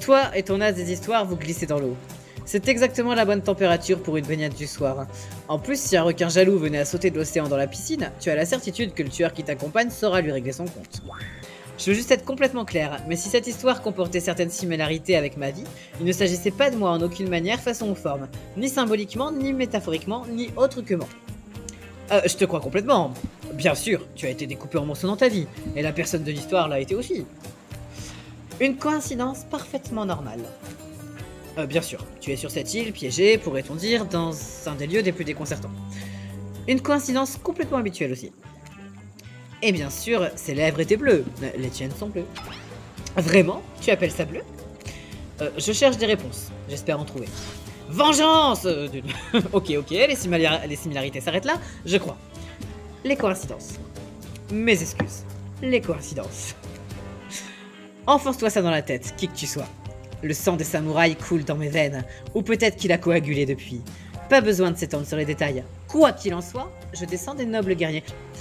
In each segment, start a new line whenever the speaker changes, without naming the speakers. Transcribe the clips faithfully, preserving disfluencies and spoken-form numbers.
Toi et ton as des histoires, vous glissez dans l'eau. C'est exactement la bonne température pour une baignade du soir. En plus, si un requin jaloux venait à sauter de l'océan dans la piscine, tu as la certitude que le tueur qui t'accompagne saura lui régler son compte. Je veux juste être complètement clair, mais si cette histoire comportait certaines similarités avec ma vie, il ne s'agissait pas de moi en aucune manière, façon ou forme, ni symboliquement, ni métaphoriquement, ni autre que moi. Euh, je te crois complètement. Bien sûr, tu as été découpé en morceaux dans ta vie, et la personne de l'histoire l'a été aussi. Une coïncidence parfaitement normale. Euh, bien sûr, tu es sur cette île, piégé, pourrait-on dire, dans un des lieux des plus déconcertants. Une coïncidence complètement habituelle aussi. Et bien sûr, ses lèvres étaient bleues, les tiennes sont bleues. Vraiment? Tu appelles ça bleu? euh, Je cherche des réponses, j'espère en trouver. Vengeance euh, Ok, ok, les, simila les similarités s'arrêtent là, je crois. Les coïncidences. Mes excuses. Les coïncidences. Enfonce-toi ça dans la tête, qui que tu sois. Le sang des samouraïs coule dans mes veines, ou peut-être qu'il a coagulé depuis. Pas besoin de s'étendre sur les détails. Quoi qu'il en soit, je descends des nobles guerriers.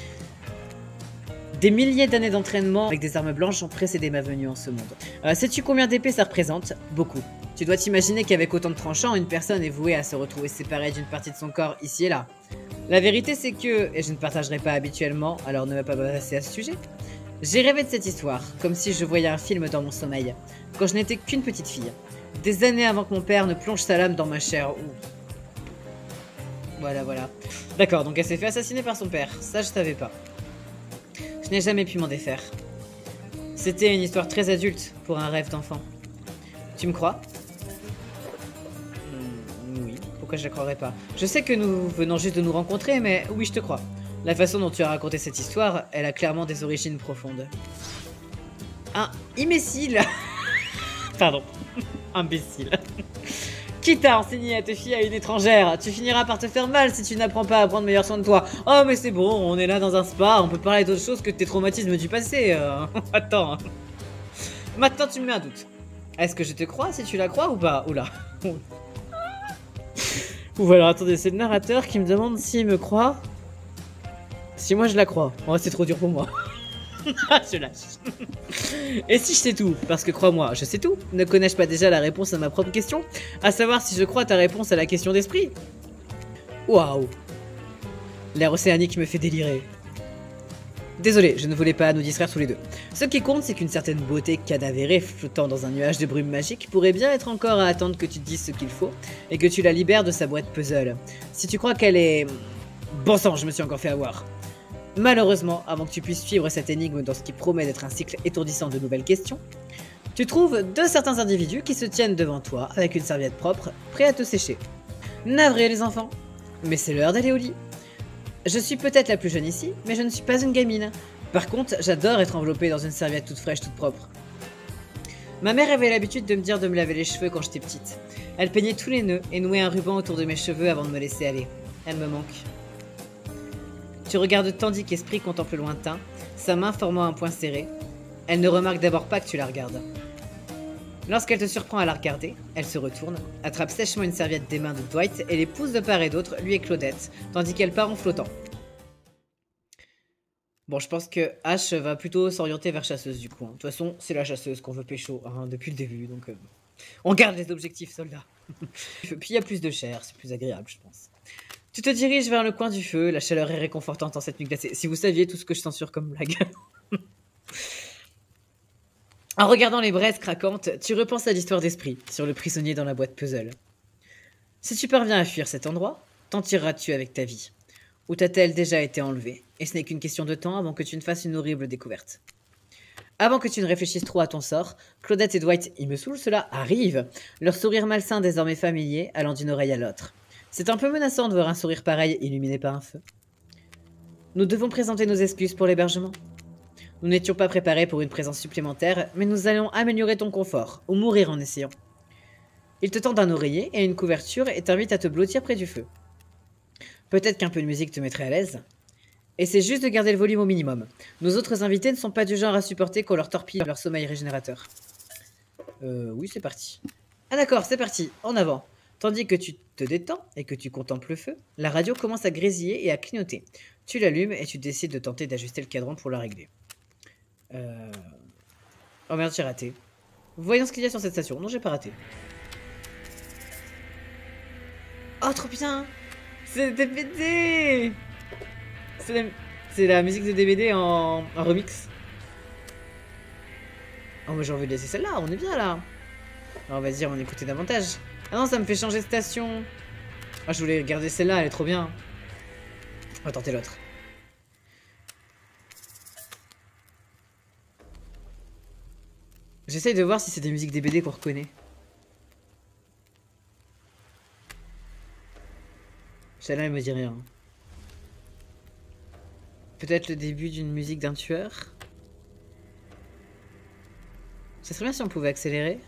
Des milliers d'années d'entraînement avec des armes blanches ont précédé ma venue en ce monde. Euh, sais-tu combien d'épées ça représente? Beaucoup. Tu dois t'imaginer qu'avec autant de tranchants, une personne est vouée à se retrouver séparée d'une partie de son corps ici et là. La vérité c'est que, et je ne partagerai pas habituellement, alors ne me pas passer à ce sujet, j'ai rêvé de cette histoire, comme si je voyais un film dans mon sommeil, quand je n'étais qu'une petite fille. Des années avant que mon père ne plonge sa lame dans ma chair. Ouh. Voilà, voilà. D'accord, donc elle s'est fait assassiner par son père, ça je savais pas. Je n'ai jamais pu m'en défaire. C'était une histoire très adulte pour un rêve d'enfant. Tu me crois? mmh, Oui, pourquoi je la croirais pas? Je sais que nous venons juste de nous rencontrer, mais oui, je te crois. La façon dont tu as raconté cette histoire, elle a clairement des origines profondes. Un imbécile. Pardon. Imbécile. Qui t'a enseigné à te fier à une étrangère? Tu finiras par te faire mal si tu n'apprends pas à prendre meilleur soin de toi. Oh mais c'est bon, on est là dans un spa, on peut parler d'autre chose que de tes traumatismes du passé. Euh... Attends. Maintenant tu me mets un doute. Est-ce que je te crois si tu la crois ou pas? Oula. Ou alors attendez, c'est le narrateur qui me demande s'il me croit. Si moi je la crois. Oh c'est trop dur pour moi. Je lâche. Et si je sais tout? Parce que crois-moi, je sais tout. Ne connais-je pas déjà la réponse à ma propre question? À savoir si je crois ta réponse à la question d'esprit. Waouh. L'air océanique me fait délirer. Désolé, je ne voulais pas nous distraire tous les deux. Ce qui compte, c'est qu'une certaine beauté cadavérée flottant dans un nuage de brume magique pourrait bien être encore à attendre que tu te dises ce qu'il faut et que tu la libères de sa boîte puzzle. Si tu crois qu'elle est... Bon sang, je me suis encore fait avoir. Malheureusement, avant que tu puisses suivre cette énigme dans ce qui promet d'être un cycle étourdissant de nouvelles questions, tu trouves deux certains individus qui se tiennent devant toi avec une serviette propre, prêts à te sécher. Navré les enfants, mais c'est l'heure d'aller au lit. Je suis peut-être la plus jeune ici, mais je ne suis pas une gamine. Par contre, j'adore être enveloppée dans une serviette toute fraîche, toute propre. Ma mère avait l'habitude de me dire de me laver les cheveux quand j'étais petite. Elle peignait tous les nœuds et nouait un ruban autour de mes cheveux avant de me laisser aller. Elle me manque. Tu regardes Tandy qu'Esprit contemple le lointain, sa main formant un poing serré. Elle ne remarque d'abord pas que tu la regardes. Lorsqu'elle te surprend à la regarder, elle se retourne, attrape sèchement une serviette des mains de Dwight et les pousse de part et d'autre, lui et Claudette, tandis qu'elle part en flottant. Bon, je pense que Ash va plutôt s'orienter vers chasseuse du coup. De toute façon, c'est la chasseuse qu'on veut pécho hein, depuis le début, donc euh, on garde les objectifs soldats. Puis il y a plus de chair, c'est plus agréable je pense. Tu te diriges vers le coin du feu, la chaleur est réconfortante en cette nuit glacée. Si vous saviez tout ce que je censure comme blague. En regardant les braises craquantes, tu repenses à l'histoire d'Esprit, sur le prisonnier dans la boîte puzzle. Si tu parviens à fuir cet endroit, t'en tireras-tu avec ta vie? Ou t'a-t-elle déjà été enlevée? Et ce n'est qu'une question de temps avant que tu ne fasses une horrible découverte. Avant que tu ne réfléchisses trop à ton sort, Claudette et Dwight, il me saoule cela, arrivent, leur sourire malsain désormais familier, allant d'une oreille à l'autre. C'est un peu menaçant de voir un sourire pareil illuminé par un feu. Nous devons présenter nos excuses pour l'hébergement. Nous n'étions pas préparés pour une présence supplémentaire, mais nous allons améliorer ton confort, ou mourir en essayant. Ils te tendent un oreiller et une couverture et t'invitent à te blottir près du feu. Peut-être qu'un peu de musique te mettrait à l'aise. Essaie juste de garder le volume au minimum. Nos autres invités ne sont pas du genre à supporter qu'on leur torpille leur sommeil régénérateur. Euh, oui, c'est parti. Ah d'accord, c'est parti, en avant. Tandis que tu te détends et que tu contemples le feu, la radio commence à grésiller et à clignoter. Tu l'allumes et tu décides de tenter d'ajuster le cadran pour la régler. Euh... Oh merde, j'ai raté. Voyons ce qu'il y a sur cette station. Non, j'ai pas raté. Oh, trop bien. C'est D V D. C'est la... la musique de D V D en, en remix. Oh, moi j'ai envie de laisser celle-là. On est bien là. Alors, on va dire, on écouter davantage. Ah non, ça me fait changer de station. Ah, je voulais garder celle-là, elle est trop bien. On va tenter l'autre. J'essaye de voir si c'est des musiques D B D qu'on reconnaît. Celle-là, elle me dit rien. Peut-être le début d'une musique d'un tueur. Ça serait bien si on pouvait accélérer.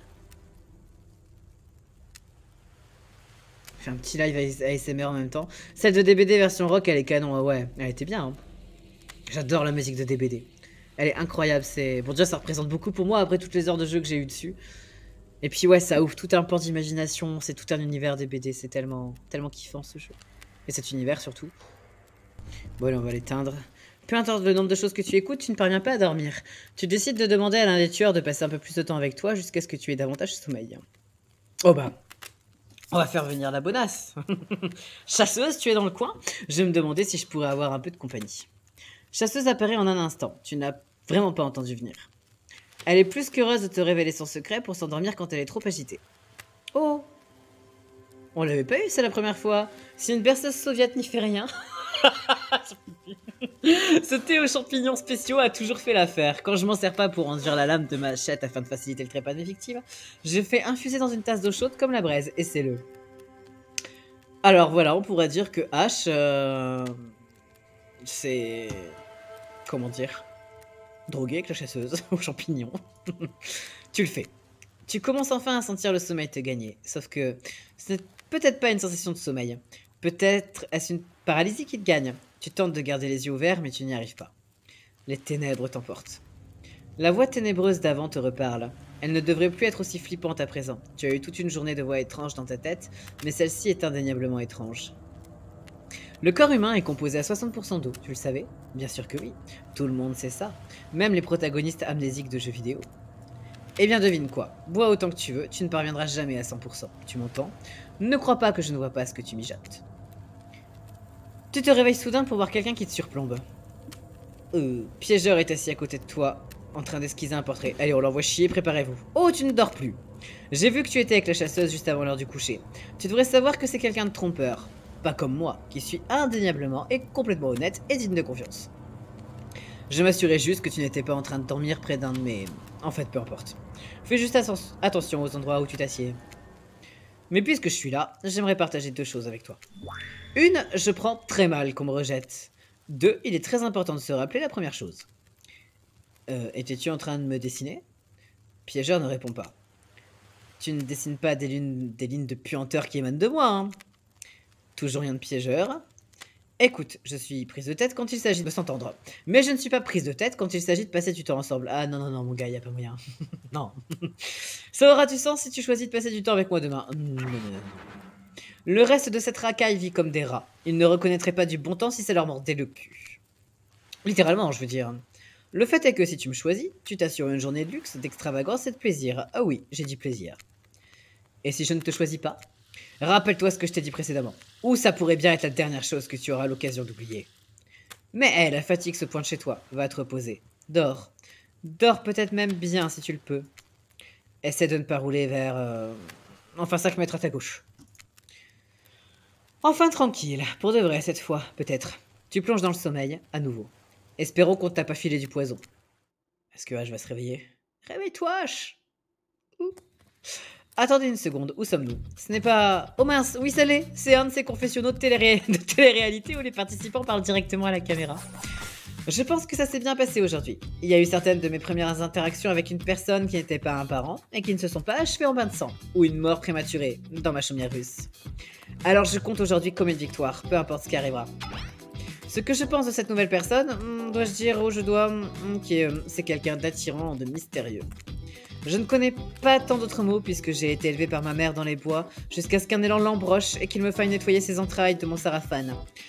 Je fais un petit live A S M R en même temps. Celle de D B D version rock, elle est canon. Ouais, elle était bien. Hein. J'adore la musique de D B D. Elle est incroyable. C'est bon, déjà ça représente beaucoup pour moi après toutes les heures de jeu que j'ai eu dessus. Et puis ouais, ça ouvre tout un pan d'imagination. C'est tout un univers D B D. C'est tellement, tellement kiffant ce jeu. Et cet univers surtout. Bon, allez, on va l'éteindre. Peu importe le nombre de choses que tu écoutes, tu ne parviens pas à dormir. Tu décides de demander à l'un des tueurs de passer un peu plus de temps avec toi jusqu'à ce que tu aies davantage sommeil. Oh bah, on va faire venir la bonasse. Chasseuse, tu es dans le coin? Je me demandais si je pourrais avoir un peu de compagnie. Chasseuse apparaît en un instant. Tu n'as vraiment pas entendu venir. Elle est plus qu'heureuse de te révéler son secret pour s'endormir quand elle est trop agitée. Oh, on l'avait pas eu, c'est la première fois. Si une berceuse soviète n'y fait rien... Ce thé aux champignons spéciaux a toujours fait l'affaire. Quand je m'en sers pas pour enduire la lame de ma hachette afin de faciliter le trépas des victimes, je fais infuser dans une tasse d'eau chaude comme la braise, et c'est le. Alors voilà, on pourrait dire que H, euh... c'est... Comment dire? Drogué avec la chasseuse aux champignons. Tu le fais. Tu commences enfin à sentir le sommeil te gagner, sauf que ce n'est peut-être pas une sensation de sommeil. Peut-être est-ce une paralysie qui te gagne. Tu tentes de garder les yeux ouverts, mais tu n'y arrives pas. Les ténèbres t'emportent. La voix ténébreuse d'avant te reparle. Elle ne devrait plus être aussi flippante à présent. Tu as eu toute une journée de voix étranges dans ta tête, mais celle-ci est indéniablement étrange. Le corps humain est composé à soixante pour cent d'eau, tu le savais? Bien sûr que oui. Tout le monde sait ça. Même les protagonistes amnésiques de jeux vidéo. Eh bien devine quoi, bois autant que tu veux, tu ne parviendras jamais à cent pour cent. Tu m'entends? Ne crois pas que je ne vois pas ce que tu mijotes. Tu te réveilles soudain pour voir quelqu'un qui te surplombe. Euh, Piégeur est assis à côté de toi, en train d'esquisser un portrait. Allez, on l'envoie chier, préparez-vous. Oh, tu ne dors plus. J'ai vu que tu étais avec la chasseuse juste avant l'heure du coucher. Tu devrais savoir que c'est quelqu'un de trompeur. Pas comme moi, qui suis indéniablement et complètement honnête et digne de confiance. Je m'assurais juste que tu n'étais pas en train de dormir près d'un de mes... En fait, peu importe. Fais juste attention aux endroits où tu t'assieds. Mais puisque je suis là, j'aimerais partager deux choses avec toi. Une, je prends très mal qu'on me rejette. Deux, il est très important de se rappeler la première chose. Euh, étais-tu en train de me dessiner? Piégeur ne répond pas. Tu ne dessines pas des, lunes, des lignes de puanteur qui émanent de moi, hein? Toujours rien de Piégeur. Écoute, je suis prise de tête quand il s'agit de s'entendre. Mais je ne suis pas prise de tête quand il s'agit de passer du temps ensemble. Ah non, non, non, mon gars, y a pas moyen. Non. Ça aura du sens si tu choisis de passer du temps avec moi demain. Le reste de cette racaille vit comme des rats. Ils ne reconnaîtraient pas du bon temps si ça leur mordait le cul. Littéralement, je veux dire. Le fait est que si tu me choisis, tu t'assures une journée de luxe, d'extravagance et de plaisir. Ah oui, j'ai dit plaisir. Et si je ne te choisis pas? Rappelle-toi ce que je t'ai dit précédemment. Ou ça pourrait bien être la dernière chose que tu auras l'occasion d'oublier. Mais hé, la fatigue se pointe chez toi. Va te reposer. Dors. Dors peut-être même bien si tu le peux. Essaie de ne pas rouler vers... Euh... Enfin cinq mètres à ta gauche. Enfin tranquille. Pour de vrai cette fois, peut-être. Tu plonges dans le sommeil, à nouveau. Espérons qu'on ne t'a pas filé du poison. Est-ce que H va se réveiller? Réveille-toi, H. Ouh. Attendez une seconde, où sommes-nous? Ce n'est pas... Oh mince, oui ça l'est. C'est un de ces confessionnaux de télé de télé-réalité où les participants parlent directement à la caméra. Je pense que ça s'est bien passé aujourd'hui. Il y a eu certaines de mes premières interactions avec une personne qui n'était pas un parent et qui ne se sont pas achevées en bain de sang ou une mort prématurée dans ma chaumière russe. Alors je compte aujourd'hui comme une victoire, peu importe ce qui arrivera. Ce que je pense de cette nouvelle personne, hmm, dois-je dire ou je dois, hmm, qui est, c'est quelqu'un d'attirant, de mystérieux. Je ne connais pas tant d'autres mots puisque j'ai été élevé par ma mère dans les bois jusqu'à ce qu'un élan l'embroche et qu'il me faille nettoyer ses entrailles de mon sarafane.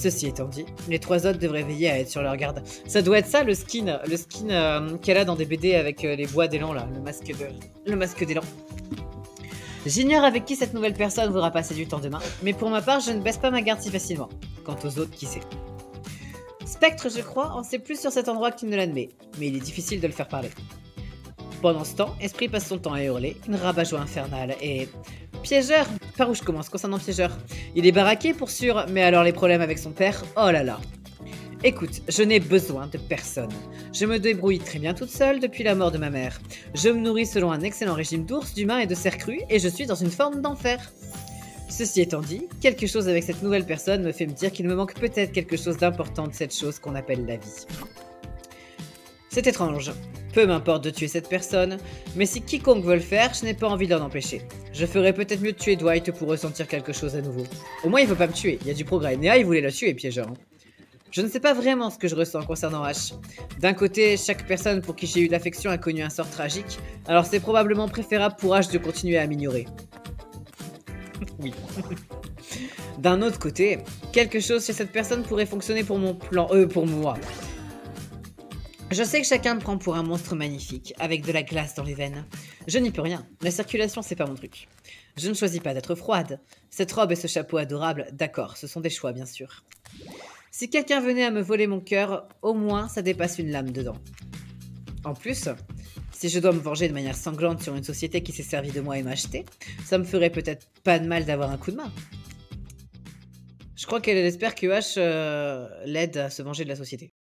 Ceci étant dit, les trois autres devraient veiller à être sur leur garde. Ça doit être ça le skin, le skin euh, qu'elle a dans des B D avec euh, les bois d'élan là, le masque de, le masque d'élan. J'ignore avec qui cette nouvelle personne voudra passer du temps demain, mais pour ma part, je ne baisse pas ma garde si facilement. Quant aux autres, qui sait. Spectre, je crois, en sait plus sur cet endroit qu'il ne l'admet, mais il est difficile de le faire parler. Pendant ce temps, Esprit passe son temps à hurler, une rabat-joie infernale, et... Piégeur! Par où je commence concernant Piégeur? Il est baraqué pour sûr, mais alors les problèmes avec son père, oh là là! Écoute, je n'ai besoin de personne. Je me débrouille très bien toute seule depuis la mort de ma mère. Je me nourris selon un excellent régime d'ours, d'humains et de cerfs crus, et je suis dans une forme d'enfer. Ceci étant dit, quelque chose avec cette nouvelle personne me fait me dire qu'il me manque peut-être quelque chose d'important de cette chose qu'on appelle la vie. C'est étrange. Peu m'importe de tuer cette personne, mais si quiconque veut le faire, je n'ai pas envie de l'en empêcher. Je ferais peut-être mieux de tuer Dwight pour ressentir quelque chose à nouveau. Au moins il veut pas me tuer, il y a du progrès. Néa il voulait la tuer, Piégeur. Je ne sais pas vraiment ce que je ressens concernant H. D'un côté, chaque personne pour qui j'ai eu de l'affection a connu un sort tragique, alors c'est probablement préférable pour H de continuer à m'ignorer. Oui. D'un autre côté, quelque chose chez cette personne pourrait fonctionner pour mon plan... Euh, pour moi. Je sais que chacun me prend pour un monstre magnifique, avec de la glace dans les veines. Je n'y peux rien, la circulation c'est pas mon truc. Je ne choisis pas d'être froide. Cette robe et ce chapeau adorable, d'accord, ce sont des choix bien sûr. Si quelqu'un venait à me voler mon cœur, au moins ça dépasse une lame dedans. En plus, si je dois me venger de manière sanglante sur une société qui s'est servie de moi et m'a acheté, ça me ferait peut-être pas de mal d'avoir un coup de main. Je crois qu'elle espère que H euh, l'aide à se venger de la société.